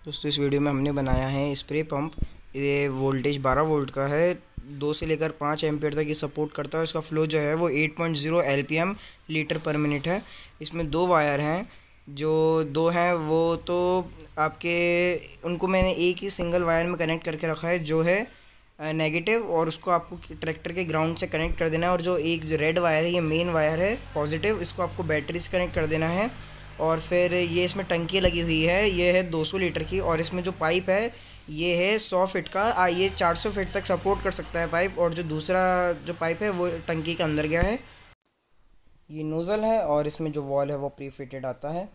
दोस्तों इस वीडियो में हमने बनाया है स्प्रे पंप। ये वोल्टेज 12 वोल्ट का है, 2 से लेकर 5 एम्पियर तक ये सपोर्ट करता है। इसका फ्लो जो है वो 8.0 LPM लीटर पर मिनट है। इसमें 2 वायर हैं, जो 2 हैं वो तो आपके उनको मैंने एक ही सिंगल वायर में कनेक्ट करके रखा है, जो है नेगेटिव, और उसको आपको ट्रैक्टर के ग्राउंड से कनेक्ट कर देना है। और जो एक जो रेड वायर है ये मेन वायर है पॉजिटिव, इसको आपको बैटरी से कनेक्ट कर देना है। और फिर ये इसमें टंकी लगी हुई है, ये है 200 लीटर की, और इसमें जो पाइप है ये है 100 फीट का। ये 400 फीट तक सपोर्ट कर सकता है पाइप। और जो दूसरा जो पाइप है वो टंकी के अंदर गया है। ये नोज़ल है और इसमें जो वॉल है वो प्री फिटेड आता है।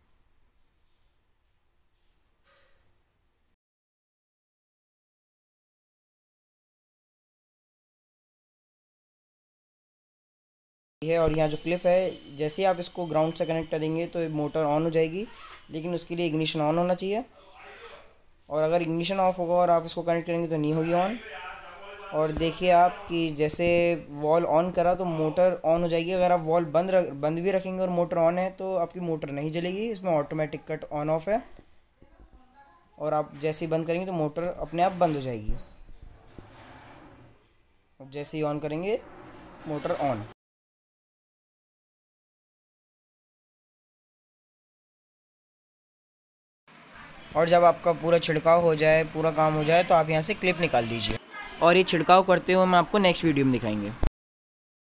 और यहाँ जो क्लिप है, जैसे ही आप इसको ग्राउंड से कनेक्ट करेंगे तो मोटर ऑन हो जाएगी, लेकिन उसके लिए इग्निशन ऑन होना चाहिए। और अगर इग्निशन ऑफ होगा और आप इसको कनेक्ट करेंगे तो नहीं होगी ऑन। और देखिए आप कि जैसे वॉल ऑन करा तो मोटर ऑन हो जाएगी। अगर आप वॉल बंद भी रखेंगे और मोटर ऑन है तो आपकी मोटर नहीं जलेगी। इसमें ऑटोमेटिक कट ऑन ऑफ है, और आप जैसे ही बंद करेंगे तो मोटर अपने आप बंद हो जाएगी। और जैसे ही ऑन करेंगे मोटर ऑन। और जब आपका पूरा छिड़काव हो जाए, पूरा काम हो जाए, तो आप यहाँ से क्लिप निकाल दीजिए। और ये छिड़काव करते हुए हम आपको नेक्स्ट वीडियो में दिखाएंगे।